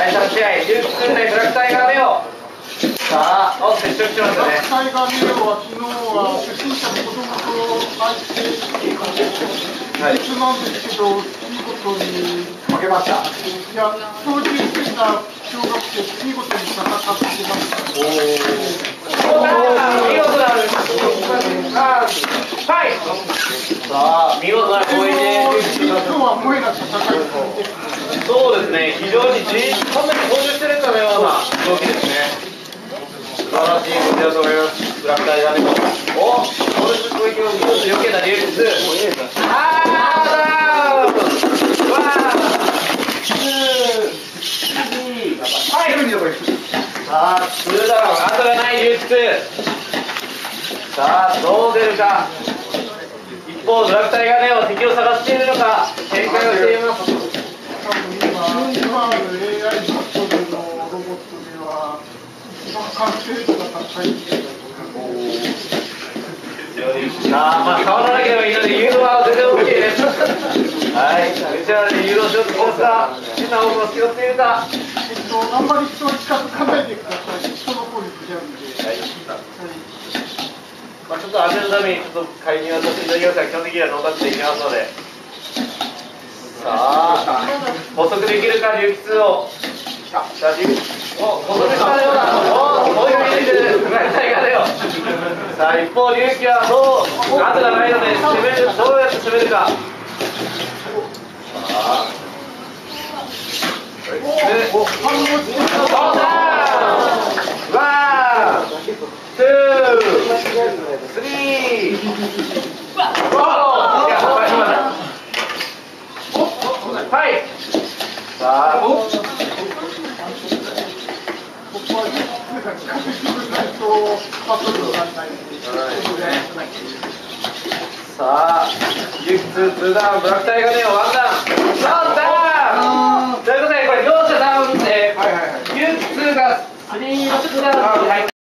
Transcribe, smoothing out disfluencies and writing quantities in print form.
第3試合、龍騎対ブラックタイガーレオ。さあ、接触しましたね。 タイガーレオは昨日は初心者の子供と相手なんですけど、見事に負けました。 いや、当時してた小学生、見事に戦ってました。 見事なはい。さあ、見事な攻撃で。 今日は萌えな戦いです。 そうですね、非常に完全に操縦してるかのような動きですね。素晴らしい動きだと思います。ブラックタイガーレオ。お、これ攻撃を見事に避けた龍騎。さあ、ツーダウン、後がない龍騎。さあ、どう出るか。一方、ブラックタイガーレオは敵を探しているのか、展開をしています。 今の AI ソフトのロボットでは、一番完成度が高い。 さあ、変わらなければいいので、誘導は全然 OK です。はい、内原で誘導しようとしますが、変な方向を拾っているか。 あんまり人に近づかないでください。人の方に来ちゃうんで。はい。 ちょっと安全のために、ちょっと介入をさせていただきますが、基本的にはノータッチでいきますので。さあ、補足できるか、龍騎を。さあ、補足したような。追いかけている、ブラックタイガーレオ。さあ、一方、龍騎はどう、後がないので、どうやって攻めるか。さあ。ワン、ツー、スリー、フォー。はい。さあ。ここは近づきづらいとバトルにならない。 さあ、龍騎ツーダウン、ブラックタイガーレオワンダウン、ダウン。ということで、これ両者ダウンで、龍騎2が3ダウン。